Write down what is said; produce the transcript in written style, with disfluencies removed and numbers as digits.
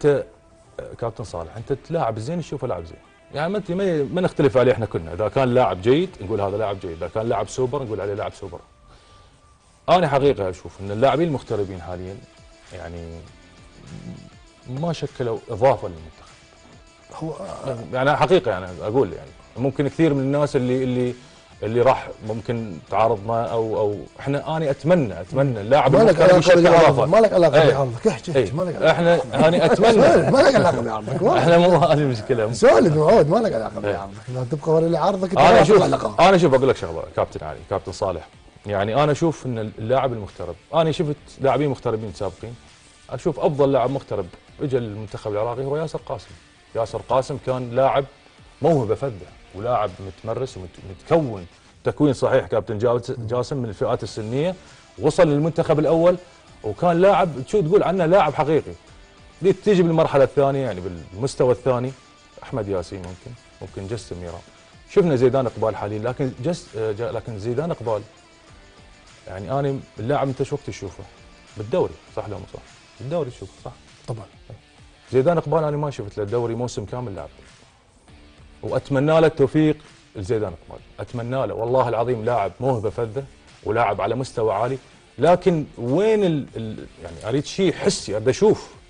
انت كابتن صالح انت تلاعب زين تشوفه لاعب زين، يعني ما نختلف عليه احنا كلنا، اذا كان لاعب جيد نقول هذا لاعب جيد، اذا كان لاعب سوبر نقول عليه لاعب سوبر. انا حقيقه اشوف ان اللاعبين المغتربين حاليا يعني ما شكلوا اضافه للمنتخب. هو يعني حقيقه يعني اقول يعني ممكن كثير من الناس اللي راح ممكن تعارضنا او احنا انا اتمنى اللاعب المغترب يشكل اضافه. ما لك علاقه بعرضك، احكي ما لك علاقه. احنا انا اتمنى ما لك علاقه بعرضك. احنا مو هذه المشكله. سولف معود ما لك علاقه بعرضك، لا تبقى ورا لي عرضك. انا اشوف اقول لك شغله كابتن علي كابتن صالح، يعني انا اشوف ان اللاعب المغترب، انا شفت لاعبين مغتربين سابقين، اشوف افضل لاعب مغترب اجى المنتخب العراقي هو ياسر قاسم. ياسر قاسم كان لاعب موهبه فذه ولاعب متمرس ومتكون تكوين صحيح كابتن جاسم من الفئات السنيه، وصل للمنتخب الاول وكان لاعب تقول عنه لاعب حقيقي. تيجي بالمرحله الثانيه يعني بالمستوى الثاني احمد ياسين ممكن جسم ميران، شفنا زيدان اقبال حاليا، لكن زيدان اقبال يعني انا اللاعب انت شو وقت تشوفه؟ بالدوري صح لو مو صح؟ بالدوري تشوفه صح؟ طبعا. زيدان اقبال انا ما شفت له الدوري موسم كامل لعب. واتمنى له التوفيق لزيدان اقبال، اتمنى له والله العظيم لاعب موهبه فذه ولاعب على مستوى عالي، لكن وين يعني اريد شيء حسي ابي اشوف